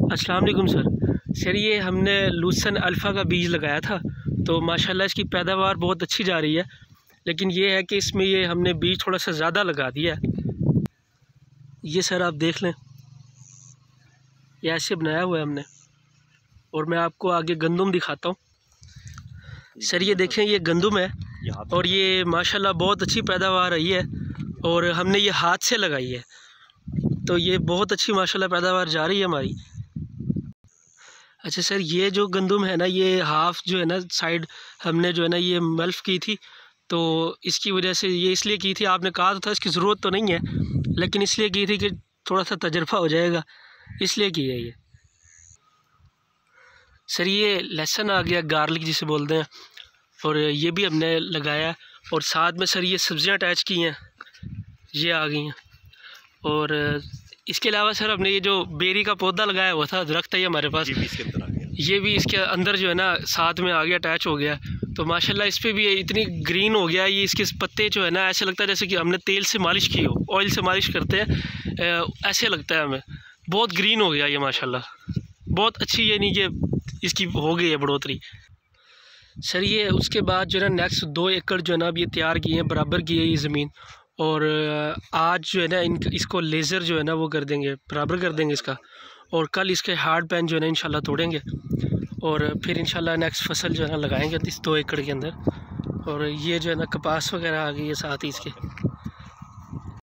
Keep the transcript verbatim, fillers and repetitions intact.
अस्सलाम वालेकुम sir sir ये हमने लूसन अल्फ़ा का बीज लगाया था, तो माशाल्लाह इसकी पैदावार बहुत अच्छी जा रही है। लेकिन ये है कि इसमें ये हमने बीज थोड़ा सा ज़्यादा लगा दिया है। ये सर आप देख लें, ये ऐसे बनाया हुआ है हमने। और मैं आपको आगे गंदम दिखाता हूँ। सर ये देखें, ये गंदम है और ये माशाल्लाह बहुत अच्छी पैदावार रही है और हमने ये हाथ से लगाई है, तो ये बहुत अच्छी माशाल्लाह पैदावार जा रही है हमारी। अच्छा सर, ये जो गंदम है ना, ये हाफ़ जो है ना साइड हमने जो है ना ये मल्फ की थी, तो इसकी वजह से ये इसलिए की थी, आपने कहा तो था इसकी ज़रूरत तो नहीं है, लेकिन इसलिए की थी कि थोड़ा सा तजर्बा हो जाएगा, इसलिए की है ये। सर ये लहसुन आ गया, गार्लिक जिसे बोलते हैं, और ये भी हमने लगाया। और साथ में सर ये सब्ज़ियाँ अटैच की हैं, ये आ गई हैं। और इसके अलावा सर हमने ये जो बेरी का पौधा लगाया हुआ था, दरख्त है ये हमारे पास, ये भी इसके अंदर आ गया। ये भी इसके अंदर जो है ना साथ में आ गया, अटैच हो गया। तो माशाल्लाह इस पर भी इतनी ग्रीन हो गया, ये इसके पत्ते जो है ना ऐसे लगता है जैसे कि हमने तेल से मालिश की हो, ऑयल से मालिश करते हैं, ऐसे लगता है हमें। बहुत ग्रीन हो गया ये माशाल्लाह, बहुत अच्छी, ये नहीं कि इसकी हो गई है बढ़ोतरी। सर ये उसके बाद जो है ना नेक्स्ट दो एकड़ जो है ना अब ये तैयार किए हैं, बराबर की है ये ज़मीन। और आज जो है ना इन इसको लेज़र जो है ना वो कर देंगे, बराबर कर देंगे इसका। और कल इसके हार्ड पैन जो है ना इंशाल्लाह तोड़ेंगे और फिर इंशाल्लाह नेक्स्ट फसल जो है ना लगाएंगे इस दो एकड़ के अंदर। और ये जो है ना कपास वगैरह आ गई है साथ ही इसके।